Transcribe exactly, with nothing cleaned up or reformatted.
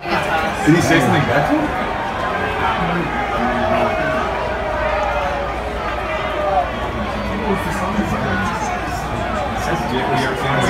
Did he say something back to him? Says J P